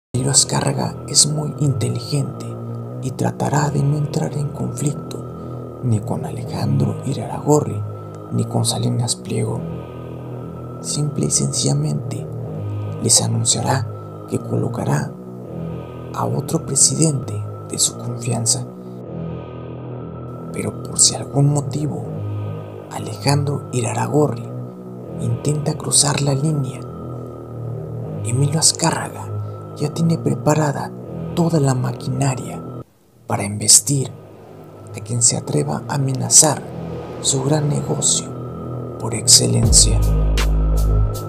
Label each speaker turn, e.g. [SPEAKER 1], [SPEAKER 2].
[SPEAKER 1] Emilio Azcárraga es muy inteligente y tratará de no entrar en conflicto ni con Alejandro Irarrágorri ni con Salinas Pliego. Simple y sencillamente les anunciará que colocará a otro presidente de su confianza. Pero por si algún motivo Alejandro Irarrágorri intenta cruzar la línea, Emilio Azcárraga ya tiene preparada toda la maquinaria para embestir a quien se atreva a amenazar su gran negocio por excelencia.